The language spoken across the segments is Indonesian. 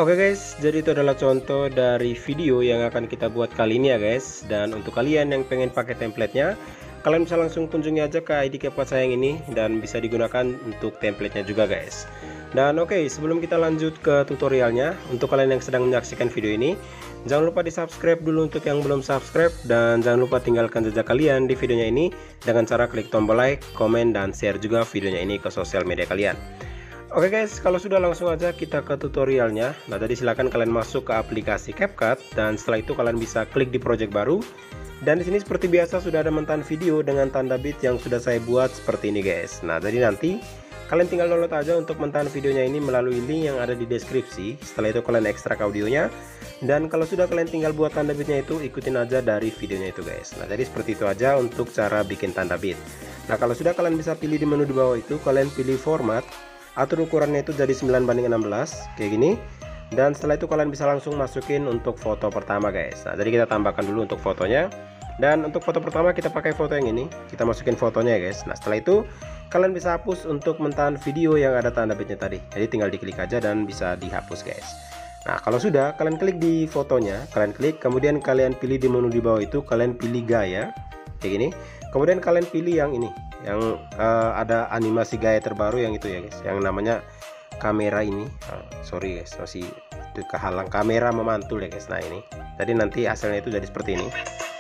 Oke guys, jadi itu adalah contoh dari video yang akan kita buat kali ini ya guys. Dan untuk kalian yang pengen pakai templatenya, kalian bisa langsung kunjungi aja ke ID CapCut saya yang ini dan bisa digunakan untuk templatenya juga guys. Dan oke, sebelum kita lanjut ke tutorialnya, untuk kalian yang sedang menyaksikan video ini, jangan lupa di subscribe dulu untuk yang belum subscribe, dan jangan lupa tinggalkan jejak kalian di videonya ini dengan cara klik tombol like, komen, dan share juga videonya ini ke sosial media kalian. Oke guys, kalau sudah langsung aja kita ke tutorialnya. Nah, tadi silahkan kalian masuk ke aplikasi CapCut dan setelah itu kalian bisa klik di project baru. Dan di sini seperti biasa sudah ada mentan video dengan tanda bit yang sudah saya buat seperti ini guys. Nah, jadi nanti kalian tinggal download aja untuk mentan videonya ini melalui link yang ada di deskripsi. Setelah itu kalian ekstrak audionya. Dan kalau sudah kalian tinggal buat tanda bitnya itu, ikutin aja dari videonya itu guys. Nah, jadi seperti itu aja untuk cara bikin tanda bit. Nah, kalau sudah kalian bisa pilih di menu di bawah itu, kalian pilih format. Atur ukurannya itu jadi 9:16 kayak gini. Dan setelah itu kalian bisa langsung masukin untuk foto pertama guys. Nah, jadi kita tambahkan dulu untuk fotonya. Dan untuk foto pertama kita pakai foto yang ini. Kita masukin fotonya ya guys. Nah, setelah itu kalian bisa hapus untuk mentan video yang ada tanda bitnya tadi. Jadi tinggal diklik aja dan bisa dihapus guys. Nah, kalau sudah kalian klik di fotonya, kalian klik, kemudian kalian pilih di menu di bawah itu, kalian pilih gaya kayak gini. Kemudian kalian pilih yang ini, yang ada animasi gaya terbaru yang itu ya guys, yang namanya kamera ini. Sorry guys, masih kehalang kamera memantul ya guys. Nah, ini tadi nanti hasilnya itu jadi seperti ini.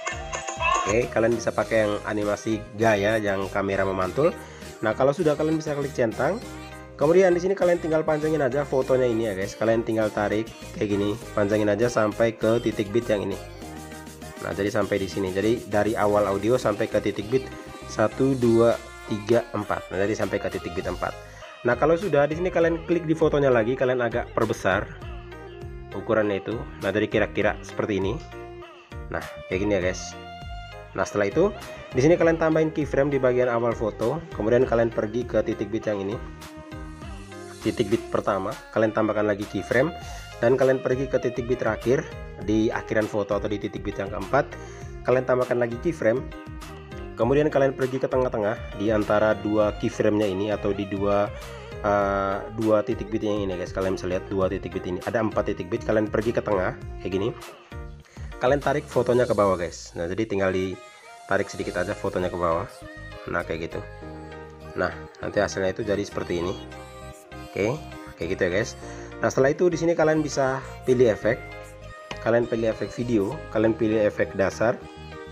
Oke, kalian bisa pakai yang animasi gaya yang kamera memantul. Nah, kalau sudah kalian bisa klik centang. Kemudian di sini kalian tinggal panjangin aja fotonya ini ya guys. Kalian tinggal tarik kayak gini, panjangin aja sampai ke titik bit yang ini. Nah, jadi sampai di sini. Jadi dari awal audio sampai ke titik bit 1 2 3 4. Nah, jadi sampai ke titik bit 4. Nah, kalau sudah di sini kalian klik di fotonya lagi, kalian agak perbesar ukurannya itu. Nah, jadi kira-kira seperti ini. Nah, kayak gini ya guys. Nah, setelah itu di sini kalian tambahin keyframe di bagian awal foto, kemudian kalian pergi ke titik bit yang ini. Titik bit pertama, kalian tambahkan lagi keyframe dan kalian pergi ke titik bit terakhir di akhiran foto atau di titik bit yang keempat. Kalian tambahkan lagi keyframe. Kemudian kalian pergi ke tengah-tengah di antara dua keyframe-nya ini atau di dua titik bit yang ini guys. Kalian bisa lihat dua titik bit ini. Ada 4 titik bit, kalian pergi ke tengah kayak gini. Kalian tarik fotonya ke bawah guys. Nah, jadi tinggal ditarik sedikit aja fotonya ke bawah. Nah, kayak gitu. Nah, nanti hasilnya itu jadi seperti ini. Oke, kayak gitu ya guys. Nah, setelah itu di sini kalian bisa pilih efek. Kalian pilih efek video, kalian pilih efek dasar.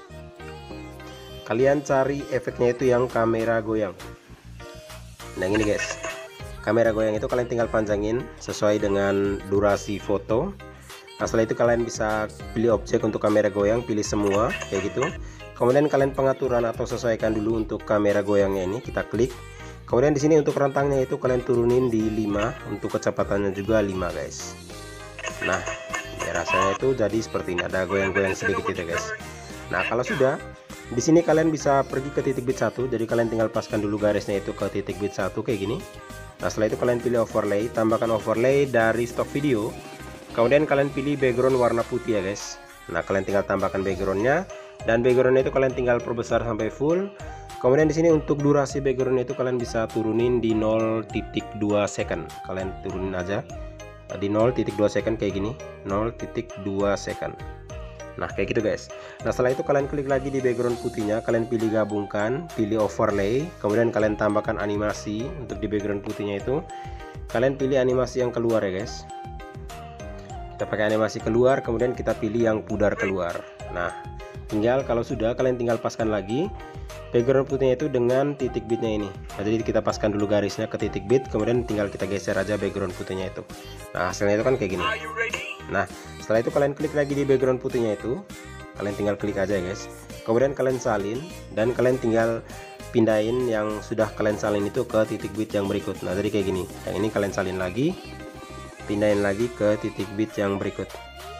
Kalian cari efeknya itu yang kamera goyang. Nah, ini guys. Kamera goyang itu kalian tinggal panjangin sesuai dengan durasi foto. Nah, setelah itu kalian bisa pilih objek untuk kamera goyang, pilih semua kayak gitu. Kemudian kalian pengaturan atau sesuaikan dulu untuk kamera goyangnya ini, kita klik. Kemudian di sini untuk rentangnya itu kalian turunin di 5, untuk kecepatannya juga 5 guys. Nah, ya rasanya itu jadi seperti ini, ada goyang-goyang sedikit itu guys. Nah, kalau sudah di sini kalian bisa pergi ke titik bit 1, jadi kalian tinggal paskan dulu garisnya itu ke titik bit 1 kayak gini. Nah, setelah itu kalian pilih overlay, tambahkan overlay dari stok video. Kemudian kalian pilih background warna putih ya guys. Nah, kalian tinggal tambahkan backgroundnya, dan backgroundnya itu kalian tinggal perbesar sampai full. Kemudian di sini untuk durasi backgroundnya itu kalian bisa turunin di 0.2 second. Kalian turunin aja di 0.2 second kayak gini, 0.2 second. Nah, kayak gitu guys. Nah, setelah itu kalian klik lagi di background putihnya, kalian pilih gabungkan, pilih overlay, kemudian kalian tambahkan animasi untuk di background putihnya itu. Kalian pilih animasi yang keluar ya guys. Kita pakai animasi keluar, kemudian kita pilih yang pudar keluar. Nah, tinggal kalau sudah kalian tinggal paskan lagi background putihnya itu dengan titik bitnya ini. Nah, jadi kita paskan dulu garisnya ke titik bit, kemudian tinggal kita geser aja background putihnya itu. Nah, hasilnya itu kan kayak gini. Nah, setelah itu kalian klik lagi di background putihnya itu, kalian tinggal klik aja guys. Kemudian kalian salin dan kalian tinggal pindahin yang sudah kalian salin itu ke titik bit yang berikut. Nah, jadi kayak gini. Yang ini kalian salin lagi, pindahin lagi ke titik bit yang berikut.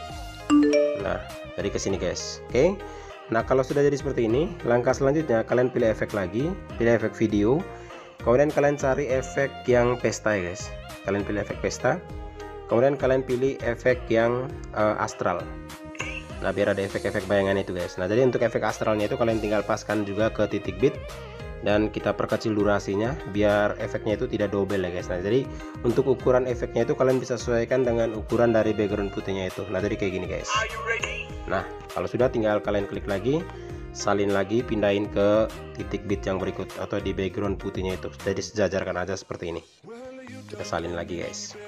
Nah, dari ke sini guys. Oke. Nah, kalau sudah jadi seperti ini, langkah selanjutnya kalian pilih efek lagi, pilih efek video. Kemudian kalian cari efek yang pesta ya guys. Kalian pilih efek pesta. Kemudian kalian pilih efek yang astral. Nah, biar ada efek-efek bayangan itu guys. Nah, jadi untuk efek astralnya itu kalian tinggal paskan juga ke titik bit. dan kita perkecil durasinya biar efeknya itu tidak double ya guys. Nah jadi untuk ukuran efeknya itu kalian bisa sesuaikan dengan ukuran dari background putihnya itu. Nah jadi kayak gini guys. Nah kalau sudah, tinggal kalian klik lagi, salin lagi, pindahin ke titik bit yang berikut atau di background putihnya itu. Jadi sejajarkan aja seperti ini. Kita salin lagi guys.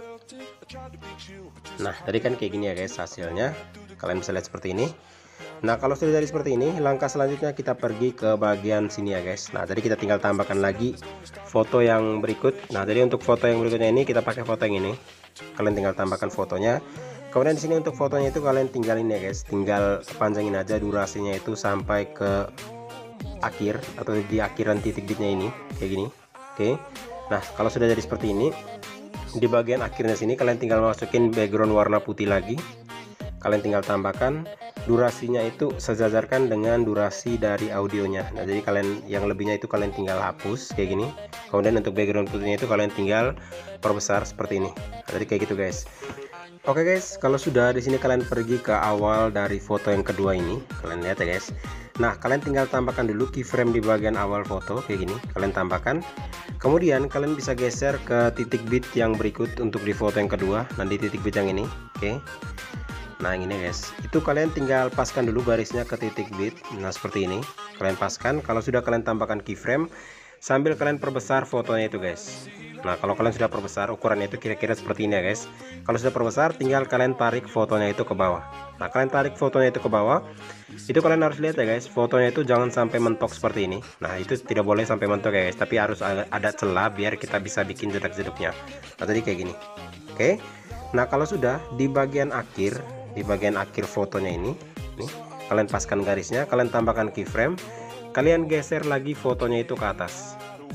Nah tadi kan kayak gini ya guys hasilnya, kalian bisa lihat seperti ini. Nah kalau sudah jadi seperti ini, langkah selanjutnya kita pergi ke bagian sini ya guys. Nah jadi kita tinggal tambahkan lagi foto yang berikut. Nah jadi untuk foto yang berikutnya ini kita pakai foto yang ini. Kalian tinggal tambahkan fotonya. Kemudian di sini untuk fotonya itu kalian tinggalin ya guys, tinggal panjangin aja durasinya itu sampai ke akhir atau di akhiran titik bitnya ini kayak gini. Oke. Nah kalau sudah jadi seperti ini, di bagian akhirnya sini kalian tinggal masukin background warna putih lagi. Kalian tinggal tambahkan durasinya itu sejajarkan dengan durasi dari audionya. Nah jadi kalian yang lebihnya itu kalian tinggal hapus kayak gini. Kemudian untuk background putihnya itu kalian tinggal perbesar seperti ini. Nah, jadi kayak gitu guys. Oke guys, kalau sudah di sini kalian pergi ke awal dari foto yang kedua ini, kalian lihat ya guys. Nah kalian tinggal tambahkan dulu keyframe di bagian awal foto kayak gini. Kalian tambahkan. Kemudian kalian bisa geser ke titik bit yang berikut untuk di foto yang kedua. Nah di titik bit yang ini, oke. Nah ini guys, itu kalian tinggal paskan dulu garisnya ke titik bit. Nah seperti ini, kalian paskan. Kalau sudah kalian tambahkan keyframe sambil kalian perbesar fotonya itu guys. Nah kalau kalian sudah perbesar, ukurannya itu kira-kira seperti ini ya guys. Kalau sudah perbesar, tinggal kalian tarik fotonya itu ke bawah. Nah kalian tarik fotonya itu ke bawah, itu kalian harus lihat ya guys, fotonya itu jangan sampai mentok seperti ini. Nah itu tidak boleh sampai mentok ya guys, tapi harus ada celah biar kita bisa bikin jedak-jeduknya. Nah tadi kayak gini. Oke. Nah kalau sudah di bagian akhir fotonya ini, nih, kalian paskan garisnya, kalian tambahkan keyframe, kalian geser lagi fotonya itu ke atas.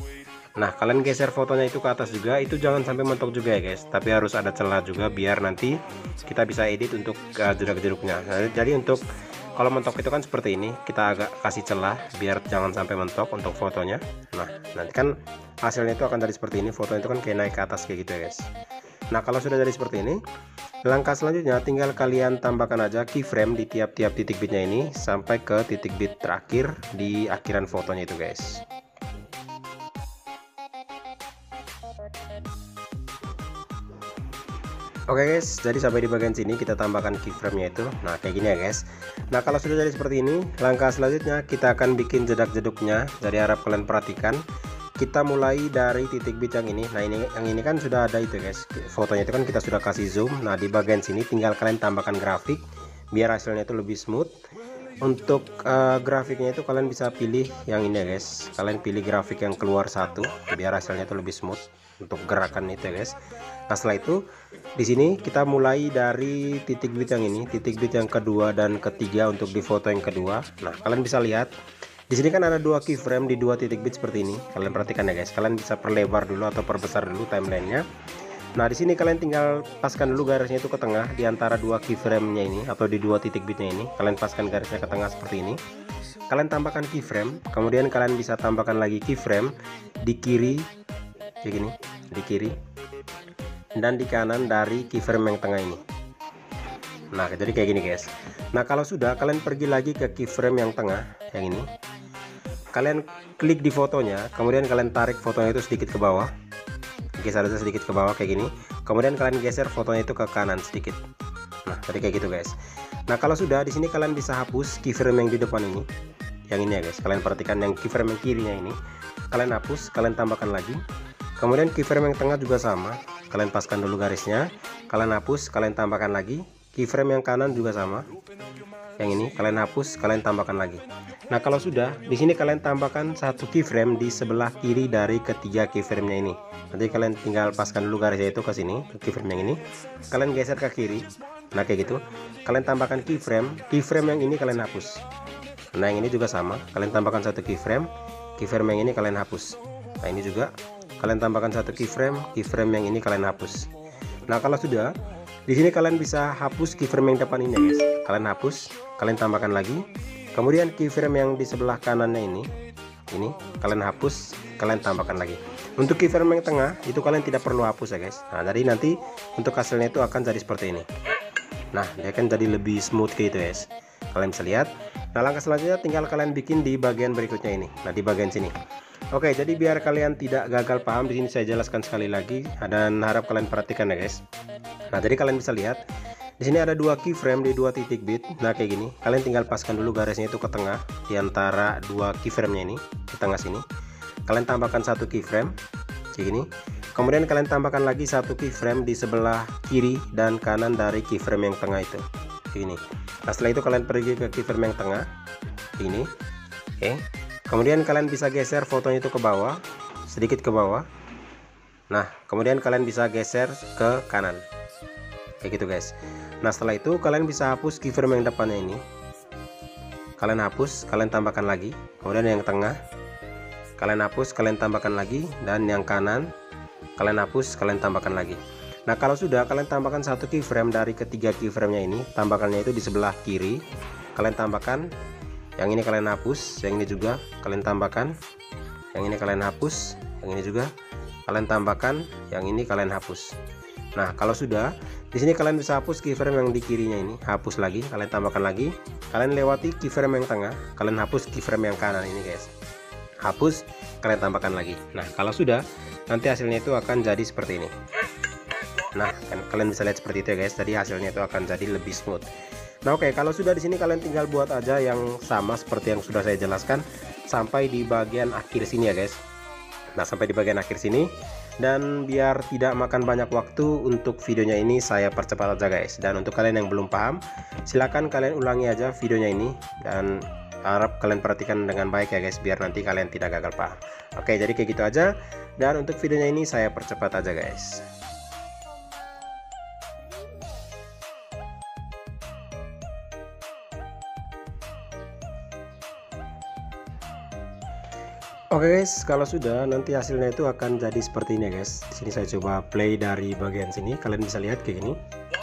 Nah kalian geser fotonya itu ke atas juga, itu jangan sampai mentok juga ya guys, tapi harus ada celah juga biar nanti kita bisa edit untuk jedak-jeduknya. Nah, jadi untuk kalau mentok itu kan seperti ini, kita agak kasih celah biar jangan sampai mentok untuk fotonya. Nah nanti kan hasilnya itu akan jadi seperti ini, fotonya itu kan kayak naik ke atas kayak gitu ya guys. Nah kalau sudah jadi seperti ini, langkah selanjutnya tinggal kalian tambahkan aja keyframe di tiap-tiap titik bitnya ini sampai ke titik bit terakhir di akhiran fotonya itu guys. Oke guys, jadi sampai di bagian sini kita tambahkan keyframe-nya itu. Nah kayak gini ya guys. Nah kalau sudah jadi seperti ini, langkah selanjutnya kita akan bikin jedak-jeduknya. Jadi harap kalian perhatikan. Kita mulai dari titik bit yang ini. Nah yang ini kan sudah ada itu guys, fotonya itu kan kita sudah kasih zoom. Nah di bagian sini tinggal kalian tambahkan grafik biar hasilnya itu lebih smooth. Untuk grafiknya itu kalian bisa pilih yang ini ya guys, kalian pilih grafik yang keluar satu biar hasilnya itu lebih smooth untuk gerakan itu ya guys. Nah setelah itu di sini kita mulai dari titik bit yang ini, titik bit yang kedua dan ketiga untuk di foto yang kedua. Nah kalian bisa lihat di sini kan ada dua keyframe di dua titik bit seperti ini. Kalian perhatikan ya guys, kalian bisa perlebar dulu atau perbesar dulu timelinenya. Nah di sini kalian tinggal paskan dulu garisnya itu ke tengah di antara dua keyframe-nya ini atau di dua titik bitnya ini. Kalian paskan garisnya ke tengah seperti ini. Kalian tambahkan keyframe, kemudian kalian bisa tambahkan lagi keyframe di kiri kayak gini, di kiri dan di kanan dari keyframe yang tengah ini. Nah jadi kayak gini guys. Nah kalau sudah, kalian pergi lagi ke keyframe yang tengah yang ini. Kalian klik di fotonya, kemudian kalian tarik fotonya itu sedikit ke bawah, geser aja sedikit ke bawah kayak gini. Kemudian kalian geser fotonya itu ke kanan sedikit. Nah tadi kayak gitu guys. Nah kalau sudah, di sini kalian bisa hapus keyframe yang di depan ini, yang ini ya guys. Kalian perhatikan yang keyframe yang kirinya ini, kalian hapus, kalian tambahkan lagi. Kemudian keyframe yang tengah juga sama, kalian paskan dulu garisnya, kalian hapus, kalian tambahkan lagi. Keyframe yang kanan juga sama, yang ini kalian hapus, kalian tambahkan lagi. Nah kalau sudah, di sini kalian tambahkan satu keyframe di sebelah kiri dari ketiga keyframe-nya ini. Nanti kalian tinggal paskan dulu garisnya itu ke sini, ke keyframe yang ini. Kalian geser ke kiri. Nah kayak gitu. Kalian tambahkan keyframe yang ini kalian hapus. Nah yang ini juga sama, kalian tambahkan satu keyframe yang ini kalian hapus. Nah ini juga kalian tambahkan satu keyframe yang ini kalian hapus. Nah kalau sudah, di sini kalian bisa hapus keyframe yang depan ini guys. Kalian hapus, kalian tambahkan lagi. Kemudian keyframe yang di sebelah kanannya ini kalian hapus, kalian tambahkan lagi. Untuk keyframe yang tengah itu kalian tidak perlu hapus ya guys. Nah jadi nanti untuk hasilnya itu akan jadi seperti ini. Nah dia kan jadi lebih smooth gitu guys. kalian bisa lihat. Nah, langkah selanjutnya tinggal kalian bikin di bagian berikutnya ini. Nah, di bagian sini. Oke, jadi biar kalian tidak gagal paham, di sini saya jelaskan sekali lagi dan harap kalian perhatikan ya guys. Nah, jadi kalian bisa lihat di sini ada dua keyframe di dua titik bit. Nah, kayak gini. Kalian tinggal paskan dulu garisnya itu ke tengah di antara dua keyframe-nya ini, di tengah sini. Kalian tambahkan satu keyframe kayak gini. Kemudian kalian tambahkan lagi satu keyframe di sebelah kiri dan kanan dari keyframe yang tengah itu. Kayak gini. Nah, setelah itu kalian pergi ke keyframe yang tengah. Ini. Oke. Kemudian kalian bisa geser fotonya itu ke bawah, sedikit ke bawah. Nah, kemudian kalian bisa geser ke kanan. Kayak gitu guys. Nah, setelah itu kalian bisa hapus keyframe yang depannya ini. Kalian hapus, kalian tambahkan lagi. Kemudian yang tengah kalian hapus, kalian tambahkan lagi, dan yang kanan kalian hapus, kalian tambahkan lagi. Nah, kalau sudah, kalian tambahkan satu keyframe dari ketiga keyframe-nya ini. Tambahkannya itu di sebelah kiri. Kalian tambahkan. Yang ini kalian hapus, yang ini juga kalian tambahkan. Yang ini kalian hapus, yang ini juga kalian tambahkan, yang ini kalian hapus. Nah, kalau sudah, di sini kalian bisa hapus keyframe yang di kirinya ini, hapus lagi, kalian tambahkan lagi. Kalian lewati keyframe yang tengah, kalian hapus keyframe yang kanan ini guys. Hapus, kalian tambahkan lagi. Nah, kalau sudah, nanti hasilnya itu akan jadi seperti ini. Nah, kan kalian bisa lihat seperti itu ya guys. Tadi hasilnya itu akan jadi lebih smooth. Nah, oke, kalau sudah di sini kalian tinggal buat aja yang sama seperti yang sudah saya jelaskan sampai di bagian akhir sini ya guys. Nah, sampai di bagian akhir sini, dan biar tidak makan banyak waktu untuk videonya ini saya percepat aja guys. Dan untuk kalian yang belum paham, silahkan kalian ulangi aja videonya ini dan harap kalian perhatikan dengan baik ya guys, biar nanti kalian tidak gagal paham. Oke, jadi kayak gitu aja. Dan untuk videonya ini saya percepat aja guys. Oke guys, kalau sudah nanti hasilnya itu akan jadi seperti ini ya guys. Di sini saya coba play dari bagian sini, kalian bisa lihat kayak gini.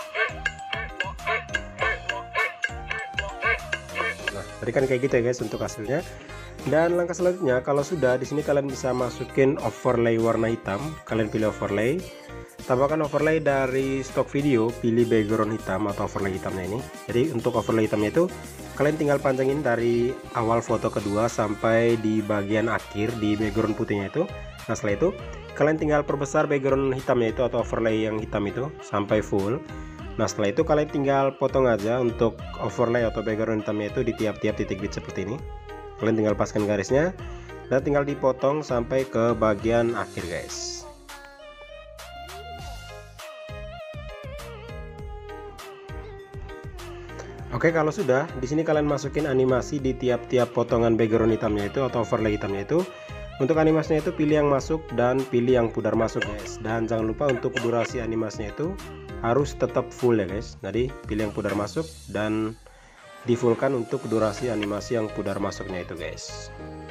Nah, tadi kan kayak gitu ya guys untuk hasilnya. Dan langkah selanjutnya, kalau sudah di sini kalian bisa masukin overlay warna hitam. Kalian pilih overlay, tambahkan overlay dari stok video, pilih background hitam atau overlay hitamnya ini. Jadi untuk overlay hitamnya itu kalian tinggal panjangin dari awal foto kedua sampai di bagian akhir di background putihnya itu. Nah, setelah itu kalian tinggal perbesar background hitamnya itu atau overlay yang hitam itu sampai full. Nah, setelah itu kalian tinggal potong aja untuk overlay atau background hitamnya itu di tiap-tiap titik bit seperti ini. Kalian tinggal paskan garisnya dan tinggal dipotong sampai ke bagian akhir guys. Oke, kalau sudah, di sini kalian masukin animasi di tiap-tiap potongan background hitamnya itu atau overlay hitamnya itu. Untuk animasinya itu pilih yang masuk dan pilih yang pudar masuk guys. Dan jangan lupa untuk durasi animasinya itu harus tetap full ya guys. Jadi pilih yang pudar masuk dan di fullkan untuk durasi animasi yang pudar masuknya itu guys.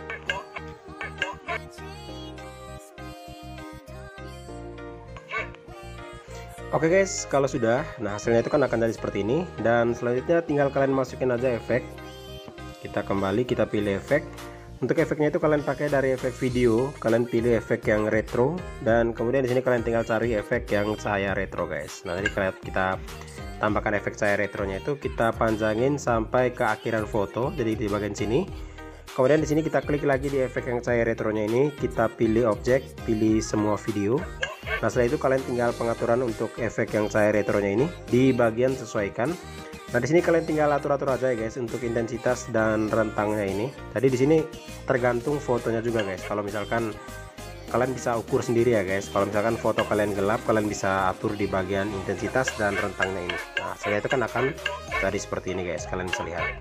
Oke guys, kalau sudah, nah hasilnya itu kan akan jadi seperti ini. Dan selanjutnya tinggal kalian masukin aja efek. Kita kembali, kita pilih efek. Untuk efeknya itu kalian pakai dari efek video, kalian pilih efek yang retro. Dan kemudian di sini kalian tinggal cari efek yang cahaya retro guys. Nah, jadi kita tambahkan efek cahaya retronya itu, kita panjangin sampai ke akhiran foto. Jadi di bagian sini. Kemudian di sini kita klik lagi di efek yang cahaya retronya ini, kita pilih objek, pilih semua video. Nah, setelah itu kalian tinggal pengaturan untuk efek yang cahaya retronya ini di bagian sesuaikan. Nah, di sini kalian tinggal atur-atur aja ya guys untuk intensitas dan rentangnya ini. Tadi di sini tergantung fotonya juga guys. Kalau misalkan kalian bisa ukur sendiri ya guys. Kalau misalkan foto kalian gelap, kalian bisa atur di bagian intensitas dan rentangnya ini. Nah, setelah itu kan akan jadi seperti ini guys. Kalian bisa lihat.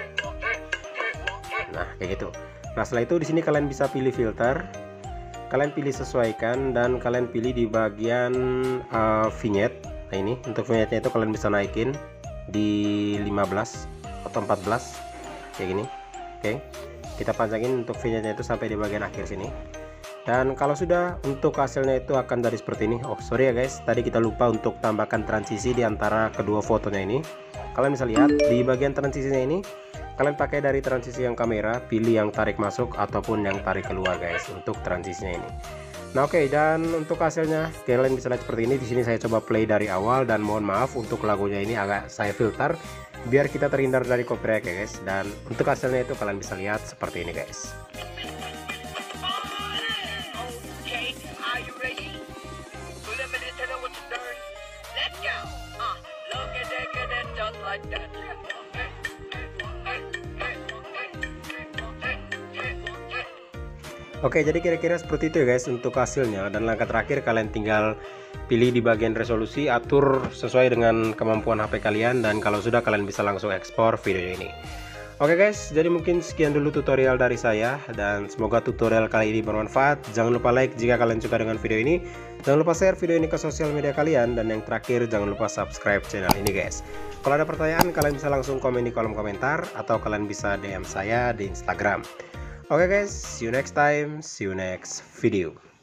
Nah, kayak gitu. Nah, setelah itu di sini kalian bisa pilih filter. Kalian pilih sesuaikan dan kalian pilih di bagian vignette. Nah, ini untuk vignette-nya itu kalian bisa naikin di 15 atau 14 kayak gini. Oke, kita panjangin untuk vignette-nya itu sampai di bagian akhir sini. Dan kalau sudah, untuk hasilnya itu akan jadi seperti ini. Oh sorry ya guys, tadi kita lupa untuk tambahkan transisi di antara kedua fotonya ini. Kalian bisa lihat di bagian transisinya ini, kalian pakai dari transisi yang kamera, pilih yang tarik masuk ataupun yang tarik keluar guys untuk transisinya ini. Nah oke, dan untuk hasilnya kalian bisa lihat seperti ini. Di sini saya coba play dari awal dan mohon maaf untuk lagunya ini agak saya filter biar kita terhindar dari copyright ya guys. Dan untuk hasilnya itu kalian bisa lihat seperti ini guys. Oke, jadi kira-kira seperti itu ya guys untuk hasilnya. Dan langkah terakhir kalian tinggal pilih di bagian resolusi, atur sesuai dengan kemampuan HP kalian, dan kalau sudah kalian bisa langsung ekspor video ini. Oke guys, jadi mungkin sekian dulu tutorial dari saya, dan semoga tutorial kali ini bermanfaat. Jangan lupa like jika kalian suka dengan video ini, jangan lupa share video ini ke sosial media kalian, dan yang terakhir jangan lupa subscribe channel ini guys. Kalau ada pertanyaan kalian bisa langsung komen di kolom komentar, atau kalian bisa DM saya di Instagram. Oke guys, see you next time, see you next video.